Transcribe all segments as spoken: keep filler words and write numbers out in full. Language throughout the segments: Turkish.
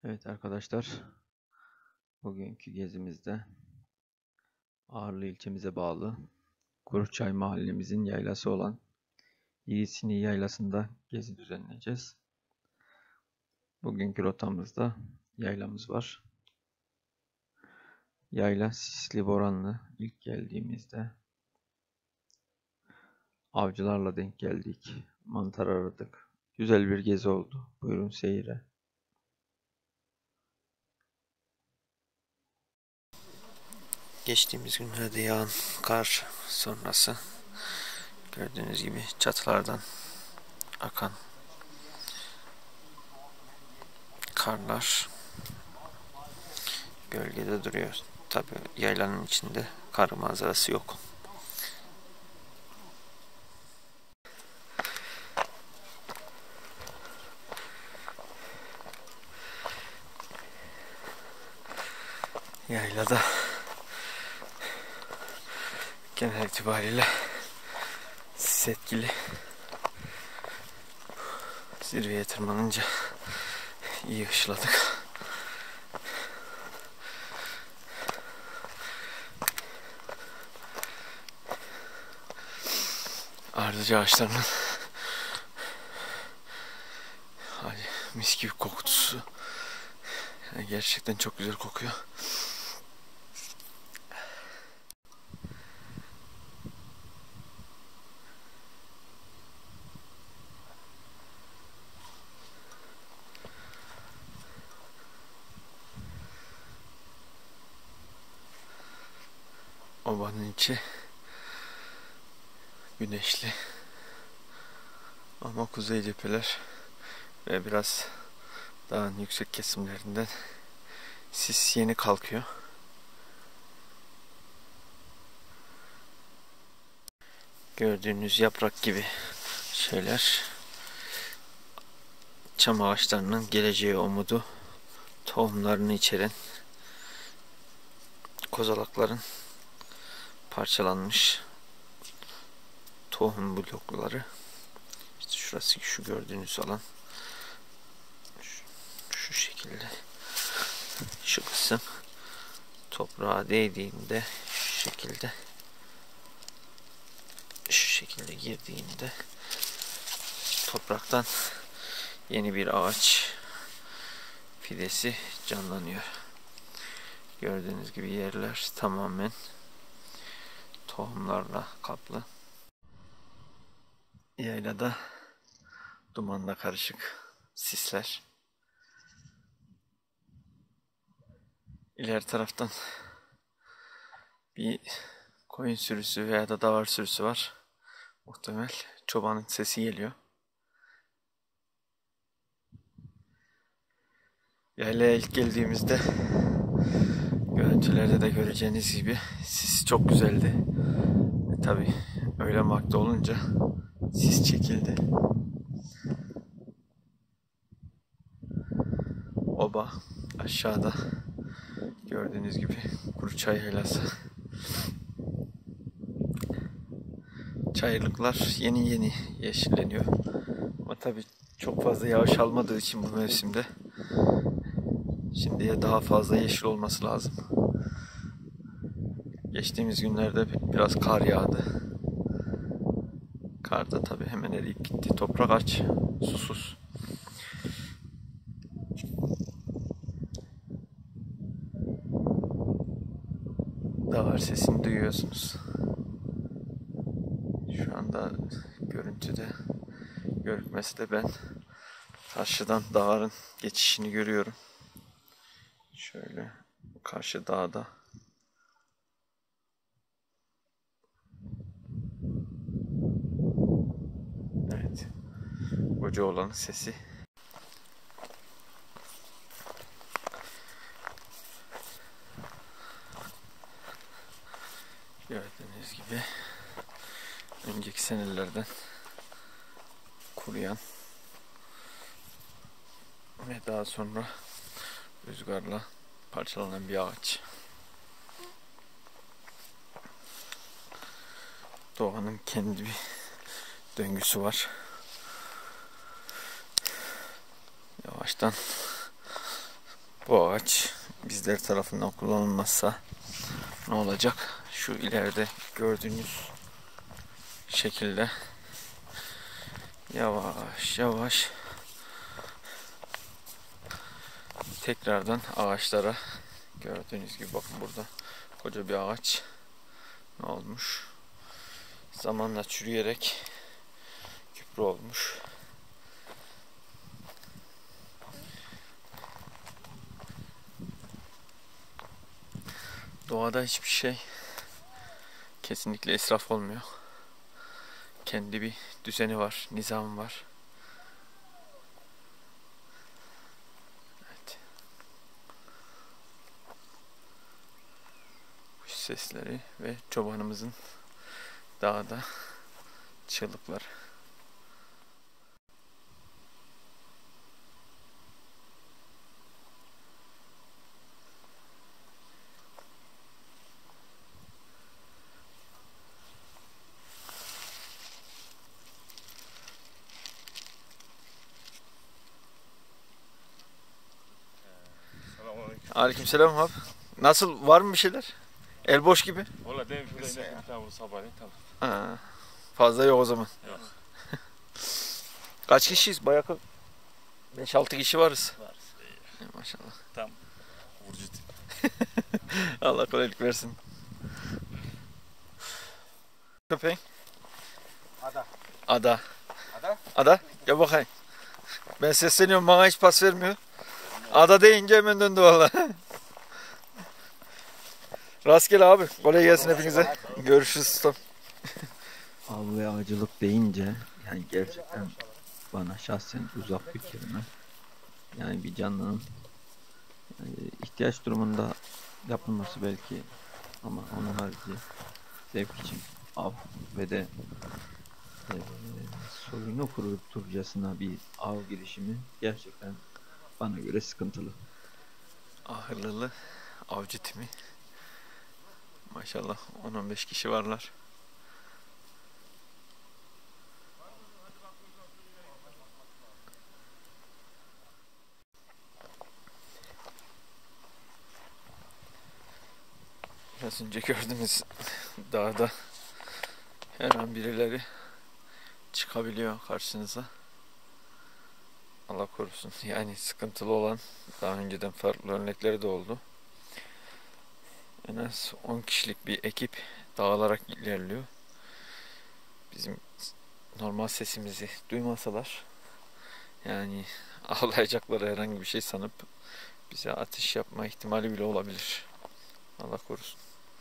Evet arkadaşlar, bugünkü gezimizde Ağrı ilçemize bağlı Kuruçay mahallemizin yaylası olan Yiğitsini Yaylası'nda gezi düzenleyeceğiz. Bugünkü rotamızda yaylamız var. Yayla sisli boranlı. İlk geldiğimizde avcılarla denk geldik. Mantar aradık. Güzel bir gezi oldu. Buyurun seyre. Geçtiğimiz günlerde yağan kar sonrası gördüğünüz gibi çatılardan akan karlar gölgede duruyor. Tabi yaylanın içinde kar manzarası yok. Yaylada genel itibariyle sis etkili. Zirveye tırmanınca iyi ışıladık. Ardıcı ağaçlarının hani mis gibi kokusu yani gerçekten çok güzel kokuyor. Obanın içi güneşli ama kuzey cepheler ve biraz dağın yüksek kesimlerinden sis yeni kalkıyor. Gördüğünüz yaprak gibi şeyler çam ağaçlarının geleceğe umudu, tohumlarını içeren kozalakların parçalanmış tohum blokları. İşte şurası, şu gördüğünüz alan şu, şu şekilde, şu kısım toprağa değdiğinde şu şekilde şu şekilde girdiğinde topraktan yeni bir ağaç fidesi canlanıyor. Gördüğünüz gibi yerler tamamen tohumlarla kaplı. Yaylada dumanla karışık sisler. İleri taraftan bir koyun sürüsü veya da davar sürüsü var. Muhtemel çobanın sesi geliyor. Yaylaya ilk geldiğimizde görüntülerde de göreceğiniz gibi sis çok güzeldi. E, tabii öğlen vakti olunca sis çekildi. Oba aşağıda gördüğünüz gibi Kuruçay yaylası. Çayırlıklar yeni yeni yeşilleniyor. Ama tabii çok fazla yağış almadığı için bu mevsimde şimdiye daha fazla yeşil olması lazım. Geçtiğimiz günlerde biraz kar yağdı. Kar da tabii hemen eriyip gitti. Toprak aç, susuz. Davar sesini duyuyorsunuz. Şu anda görüntüde görükmesi de ben karşıdan dağın geçişini görüyorum. Şöyle karşı dağda evet, koca oğlanın sesi. Gördüğünüz gibi önceki senelerden kuruyan ve daha sonra rüzgarla parçalanan bir ağaç. Doğanın kendi bir döngüsü var. Yavaştan Bu ağaç bizler tarafından kullanılmazsa ne olacak? Şu ileride gördüğünüz şekilde yavaş yavaş tekrardan ağaçlara, gördüğünüz gibi bakın burada koca bir ağaç ne olmuş? Zamanla çürüyerek küprü olmuş. Doğada hiçbir şey kesinlikle israf olmuyor. Kendi bir düzeni var, nizamı var. Evet. Kuş sesleri ve çobanımızın dağda çığlıkları. Aleykümselam abi. Nasıl, var mı bir şeyler? El boş gibi. Valla dedim şurada inek bir tane vur sabahleyin tamam. Ha, fazla yok o zaman. Yok. Kaç kişiyiz? Bayağı beş altı kişi varız. Varız. Ya, maşallah. Tam vurucu tip. Allah kolaylık versin. Köpeğin? Ada. Ada. Ada? Ada? Gel bakayım. Ben sesleniyorum, bana hiç pas vermiyor. Ada deyince hemen döndü valla. Rastgele abi. Kolay gelsin hepinize. Görüşürüz ustam. Av ve avcılık deyince yani gerçekten bana şahsen uzak bir kelime. Yani bir canlının e, ihtiyaç durumunda yapılması belki, ama onun harici zevk için av ve de e, soyunu kuruturcasına bir av girişimi gerçekten bana göre sıkıntılı. Ahırlılı avcı timi. Maşallah on on beş kişi varlar. Biraz önce gördüğünüz dağda her an birileri çıkabiliyor karşınıza. Allah korusun. Yani sıkıntılı olan, daha önceden farklı örnekleri de oldu. En az on kişilik bir ekip dağılarak ilerliyor. Bizim normal sesimizi duymasalar, yani avlayacakları herhangi bir şey sanıp bize ateş yapma ihtimali bile olabilir. Allah korusun.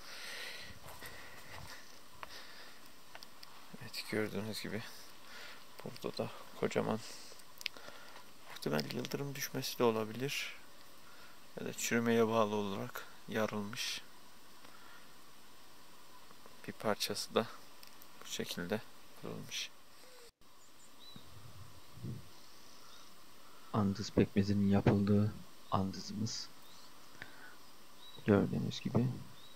Evet, gördüğünüz gibi burada da kocaman, muhtemel yıldırım düşmesi de olabilir. Ya da çürümeye bağlı olarak yarılmış bir parçası da bu şekilde kırılmış. Andız pekmezinin yapıldığı andızımız gördüğünüz gibi.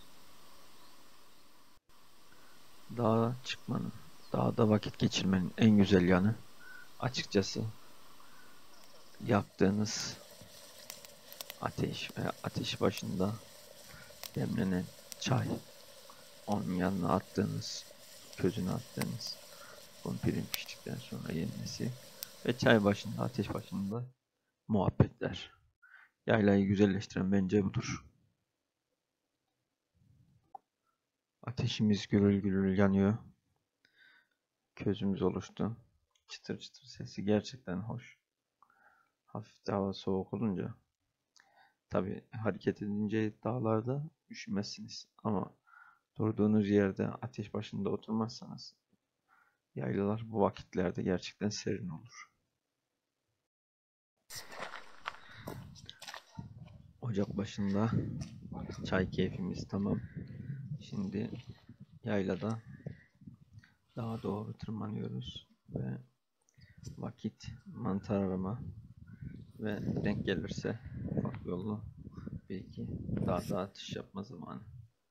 Dağa çıkmanın, dağda vakit geçirmenin en güzel yanı açıkçası yaktığınız ateş veya ateş başında demlenen çay, onun yanına attığınız, közüne attığınız kumpirin piştikten sonra yenmesi ve çay başında, ateş başında muhabbetler. Yaylayı güzelleştiren bence budur. Ateşimiz gürül gürül yanıyor. Közümüz oluştu. Çıtır çıtır sesi gerçekten hoş. Hafif de hava soğuk olunca. Tabi hareket edince dağlarda üşümezsiniz. Ama durduğunuz yerde ateş başında oturmazsanız yaylalar bu vakitlerde gerçekten serin olur. Ocak başında çay keyfimiz tamam. Şimdi yaylada daha doğru tırmanıyoruz ve vakit mantar arama ve denk gelirse ufak yollu belki daha da atış yapma zamanı.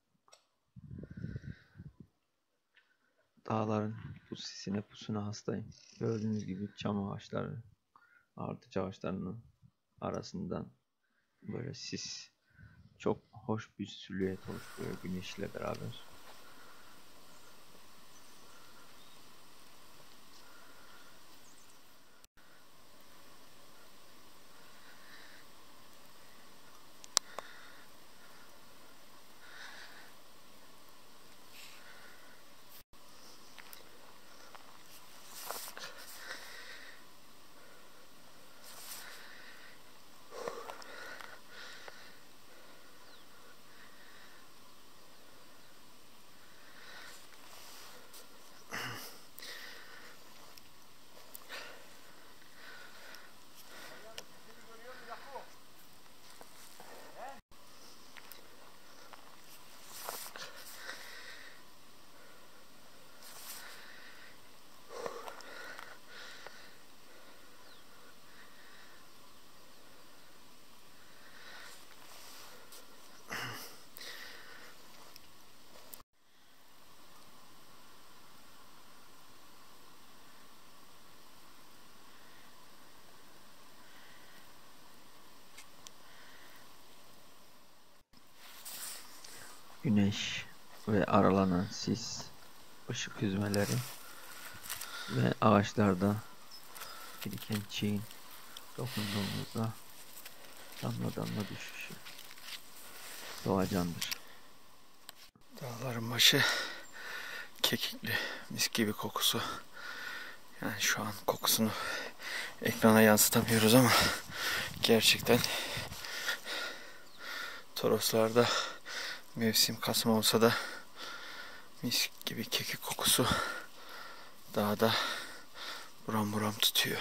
Dağların bu sisine pusuna hastayım. Gördüğünüz gibi çam ağaçları, ardıç ağaçlarının arasından böyle sis. Çok hoş bir silüet oluşturuyor güneşle beraber. Güneş ve aralanan sis, ışık hüzmeleri ve ağaçlarda biriken çiğin dokunduğumuzda damla damla düşüşü doğacandır. Dağların başı kekikli, mis gibi kokusu. Yani şu an kokusunu ekrana yansıtamıyoruz ama gerçekten Toroslarda mevsim Kasım olsa da mis gibi kekik kokusu dağda buram buram tutuyor.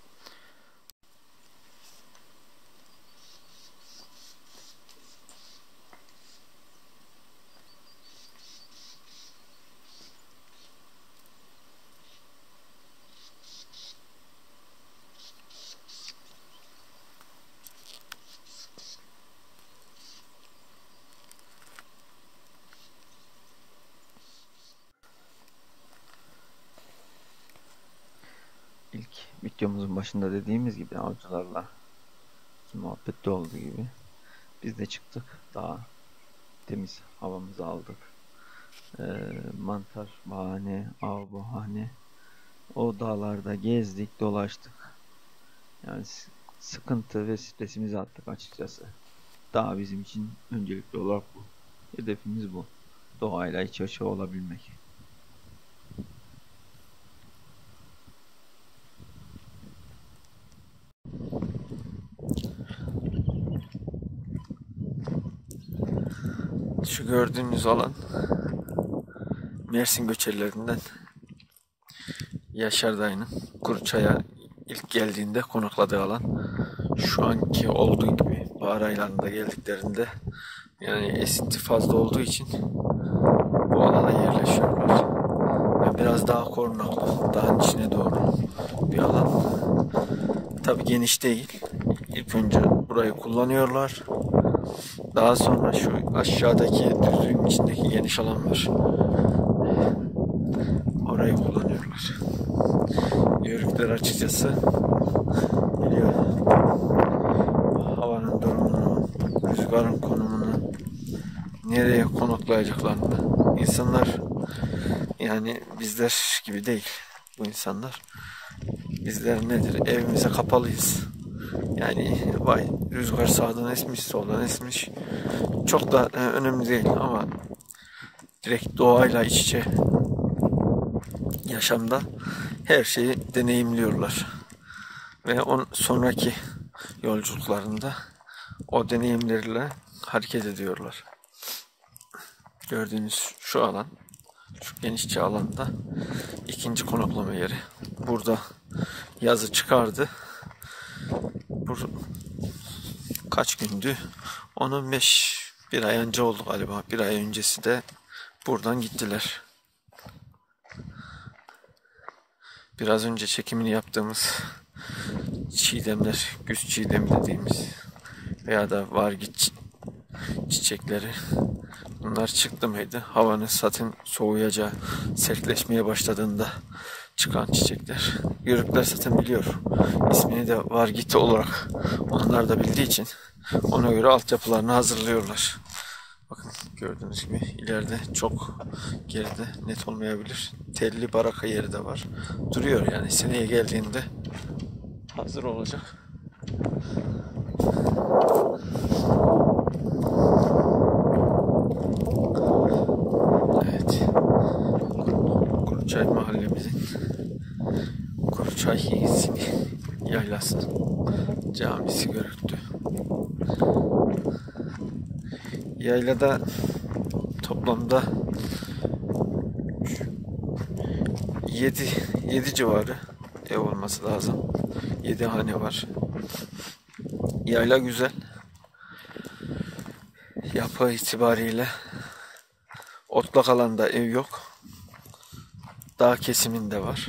İlk videomuzun başında dediğimiz gibi avcılarla muhabbette olduğu gibi biz de çıktık dağa, temiz havamızı aldık. Ee, mantar bahane, av bahane, o dağlarda gezdik, dolaştık. Yani sıkıntı ve stresimizi attık açıkçası. Dağ bizim için öncelikli olarak bu. Hedefimiz bu. Doğayla iç içe olabilmek. Şu gördüğünüz alan Mersin göçerlerinden Yaşar dayının Kuruçay'a ilk geldiğinde konakladığı alan. Şu anki olduğu gibi bahar aylarında geldiklerinde yani esinti fazla olduğu için bu alana yerleşiyorlar. Ve biraz daha korunaklı, dağın içine doğru bir alan. Tabi geniş değil. İlk önce burayı kullanıyorlar. Daha sonra şu aşağıdaki düzlüğün içindeki geniş alan var. Orayı kullanıyorlar. Yörükler açıkçası biliyor havanın durumunu, rüzgarın konumunu, nereye konaklayacaklarını. İnsanlar yani bizler gibi değil bu insanlar. Bizler nedir? Evimize kapalıyız. Yani vay rüzgar sağdan esmiş, soldan esmiş. Çok da e, önemli değil ama direkt doğayla iç içe yaşamda her şeyi deneyimliyorlar. Ve on sonraki yolculuklarında o deneyimlerle hareket ediyorlar. Gördüğünüz şu alan, şu genişçe alanda ikinci konaklama yeri. Burada yazı çıkardı. Bu kaç gündü? on on beş bir ay önce oldu galiba. Bir ay öncesi de buradan gittiler. Biraz önce çekimini yaptığımız çiğdemler, güz çiğdemi dediğimiz veya da vargit çiçekleri, bunlar çıktı mıydı? Havanın zaten soğuyacağı, sertleşmeye başladığında çıkan çiçekler. Yörükler zaten biliyor. İsmini de Vargiti olarak onlar da bildiği için ona göre altyapılarını hazırlıyorlar. Bakın gördüğünüz gibi ileride çok geride net olmayabilir. Telli baraka yeri de var. Duruyor yani seneye geldiğinde hazır olacak. Evet. Kuruçay mahallemizin Kuruçay yaylası camisi görüktü. Yaylada toplamda yedi yedi civarı ev olması lazım. yedi hane var. Yayla güzel. Yapı itibariyle otlak alanda ev yok. Dağ kesiminde var.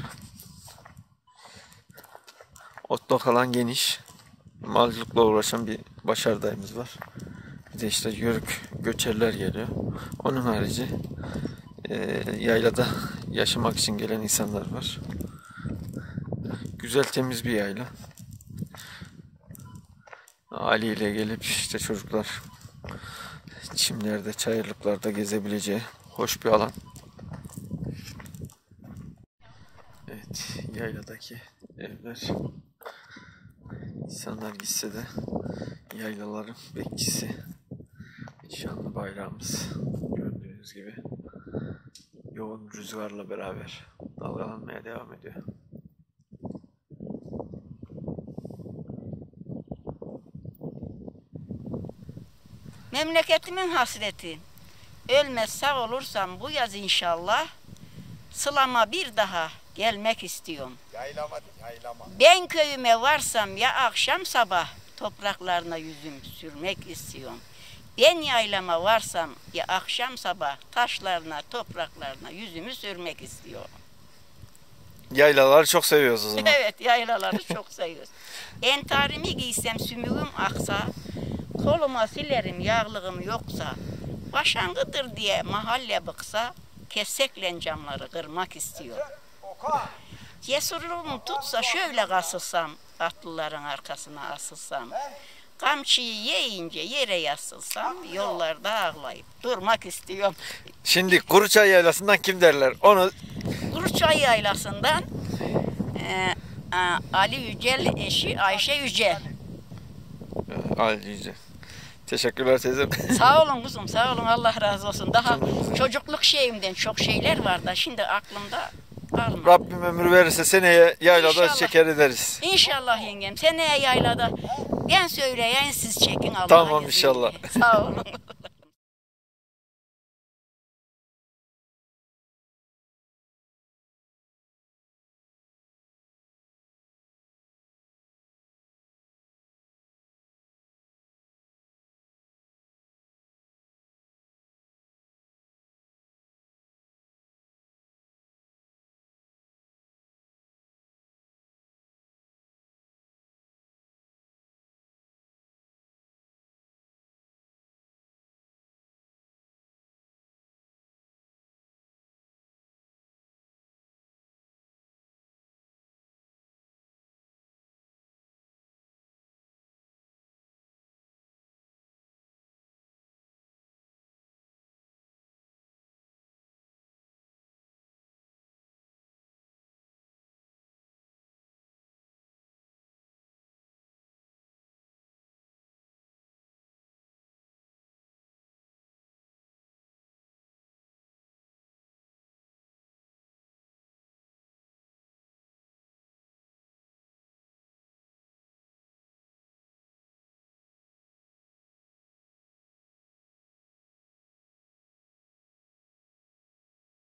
Otlak alan geniş. Malcılıkla uğraşan bir Başar dayımız var. Bir de işte yörük göçerler geliyor. Onun harici e, yaylada yaşamak için gelen insanlar var. Güzel temiz bir yayla. Ali ile gelip işte çocuklar çimlerde, çayırlıklarda gezebileceği hoş bir alan. Evet, yayladaki evler. İnsanlar gitse de yaylaların bekçisi. Şanlı bayrağımız gördüğünüz gibi yoğun rüzgarla beraber dalgalanmaya devam ediyor. Memleketimin hasreti. Ölmez sağ olursam bu yaz inşallah Sılama bir daha gelmek istiyorum. Yaylama, yaylama. Ben köyüme varsam ya akşam sabah topraklarına yüzüm sürmek istiyorum. Ben yaylama varsam ya akşam sabah taşlarına, topraklarına yüzümü sürmek istiyorum. Yaylaları çok seviyoruz o zaman. Evet, yaylaları çok seviyoruz. Entarimi giysem sümüğüm aksa, koluma silerim yağlığım yoksa, başangıdır diye mahalle bıksa, kesekle camları kırmak istiyor. Cesurluğum tutsa şöyle kasılsam, atlıların arkasına asılsam, kamçıyı yiyince yere yasılsam, yollarda ağlayıp durmak istiyorum. Şimdi Kuruçay Yaylası'ndan kim derler? Onu Kuruçay Yaylası'ndan e, a, Ali Yücel eşi Ayşe Yücel. Ali Yüce. Teşekkürler teyzem. Sağ olun kuzum, sağ olun, Allah razı olsun. Daha Cümlemize. çocukluk şeyimden çok şeyler var da şimdi aklımda kalmadı. Rabbim ömür verirse seneye yaylada İnşallah. şeker ederiz. İnşallah yengem, seneye yaylada ben söyleyen siz çekin Allah'a Tamam, izniyle. inşallah. Sağ olun.